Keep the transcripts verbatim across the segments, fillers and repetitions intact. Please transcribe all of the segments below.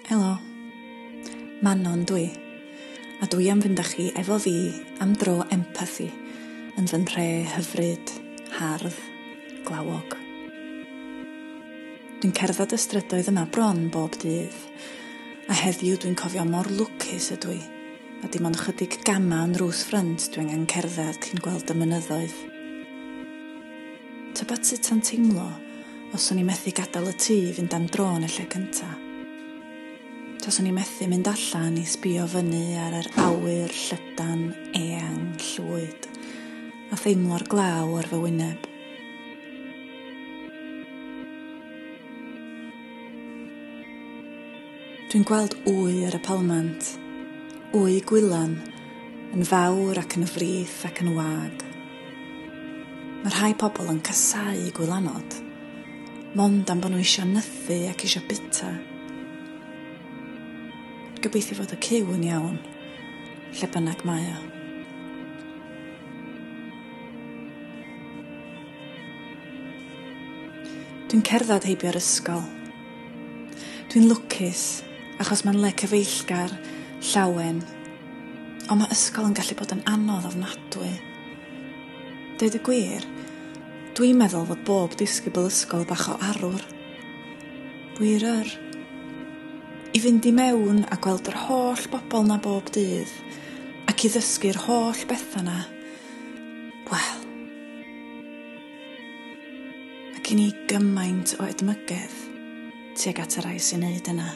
Helo, Manon dwi, a dwi am fynd â chi efo fi am dro empathi yn fy nhre hyfryd, hardd, glawog. Dwi'n cerdded y strydoedd yma bron bob dydd, a heddiw dwi'n cofio mor lwcus ydw i, a dim ond ychydig gama yn rws ffrynt dwi angen cerdded cyn gweld y mynyddoedd. Tybed sut ta'n teimlo os o'n i methu gadael y tŷ fynd am dro yn y lle cynta. Tas o'n i methu mynd allan i sbïo fyny ar yr awyr, llydan, eang, llwyd, a theimlo'r glaw ar fy wyneb. Dwi'n gweld wy ar y palmant, wy gwylan, yn fawr ac yn frith ac yn wag. Mae rhai pobl yn casau gwylanod, mond am bod nhw eisiau nythu ac eisiau bita. Gobeithio fod y cyw yn iawn, lle bynnag mae o. Dwi'n cerdded heibio'r ysgol. Dwi'n lwcus, achos mae'n le cyfeillgar, llawen, ond mae ysgol yn gallu bod yn anodd ofnadwy. Deud y gwir, dwi'n meddwl fod bob disgybl ysgol bach o arwr. Wir yr. I fynd i mewn a gweld yr holl bobl na bob dydd, ac i ddysgu'r holl bethau na, wel, mae gen i gymaint o edmygedd tuag at y rai sy'n neud yna.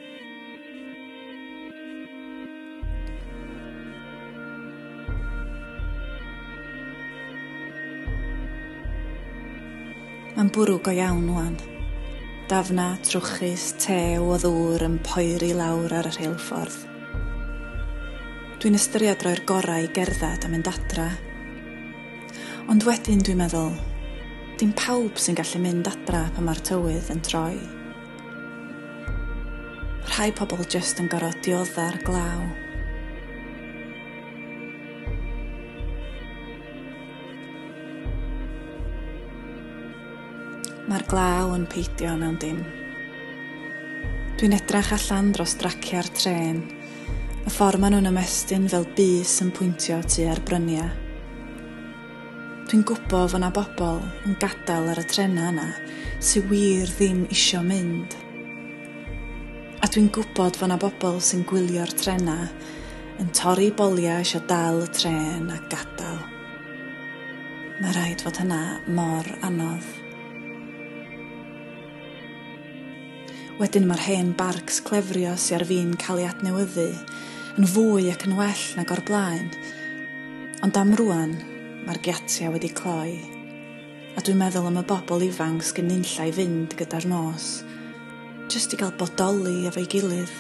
Mae'n bwrw go iawn wan. Dafna, trwchus, tew o ddŵr yn poeri lawr ar y rheilffordd. Dwi'n ystyried roi'r gorau i gerdded a mynd adra. Ond wedyn dwi'n meddwl, dim pawb sy'n gallu mynd adra pan mae'r tywydd yn troi. Rhai pobl jyst yn gorfod diodda'r glaw. Mae'r glaw yn peidio mewn dim. Dwi'n edrach allan dros dracia'r tren, y ffordd maen nhw'n ymestyn fel bus yn pwyntio tua'r bryniau. Dwi'n gwybod fod yna bobl yn gadael ar y trenau yna sy'n wir ddim isio mynd. A dwi'n gwybod fod yna bobl sy'n gwylio'r trenau yn torri boliau eisiau dal y tren a gadael. Mae rhaid fod hynna mor anodd. Wedyn mae'r hen barcs clefrio sy ar fi'n cael ei adnewyddu yn fwy ac yn well nag o'r blaen. Ond am rwan, mae'r giatia wedi cloi. A dwi'n meddwl am y bobl ifanc sgyn nunlla i fynd gyda'r nos, jyst i gael bodoli efo'i gilydd.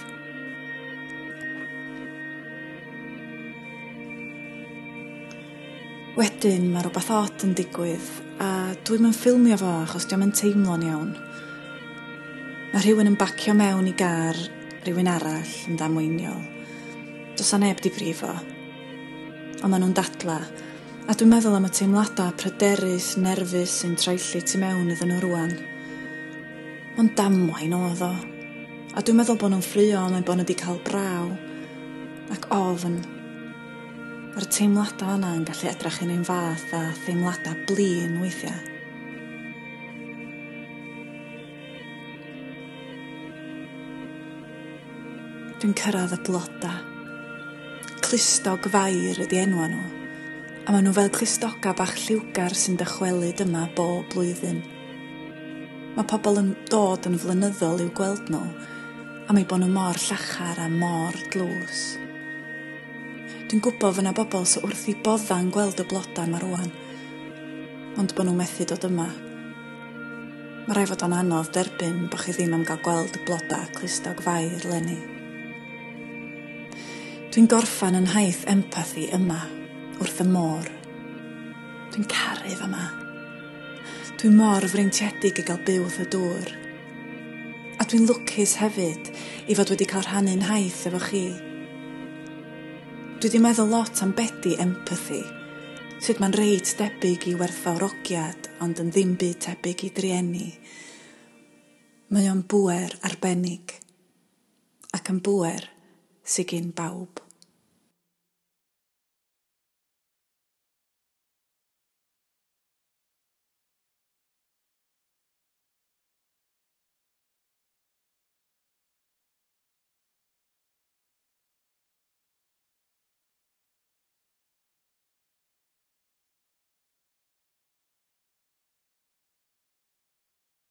Wedyn mae rhywbeth od yn digwydd, a dwi'm yn ffilmio fo achos diom yn teimlo'n iawn. Mae rhywun yn bacio mewn i gar rhywun arall yn ddamweiniol. Does a neb di brifo. Ond maen nhw'n dadla, a dwi'n meddwl am y teimladau pryderus, nerfus sy'n troelli tu mewn iddyn nhw rwan. Ond damwain oedd o. A dwi'n meddwl bod nhw'n ffrio am eu bod nhw wedi cael braw ac ofn. Mae'r teimladau yna yn gallu edrych yn un fath a theimladau blin weithiau. Dwi'n cyrraedd y bloda. Clustog fair ydi enwa nhw, a maen nhw fel clustoga bach lliwgar sy'n dychwelyd yma bob blwyddyn. Mae pobl yn dod yn flynyddol i'w gweld nhw, am ei bod nhw mor llachar a mor dlws. Dwi'n gwybod fy na bobl sy'n wrth i bodda'n gweld y bloda yma rwan, ond bod nhw'n methu dod yma. Mae rai fod o'n anodd derbyn bod chi ddim am gael gweld y bloda clustog fair leni. Dwi'n gorffan yn haith empathi yma, wrth y môr. Dwi'n caru fyma. Dwi'n mor freintiedig i gael byw wrth y dŵr. A dwi'n lwcus hefyd i fod wedi cael rhannu'n haith efo chi. Dwi wedi meddwl lot am bedi empathi, sut mae'n reit debyg i werthfawrogiad, ond yn ddim byd tebyg i drieni. Mae o'n bwer arbennig. ac yn bwer sy'n gyn bawb.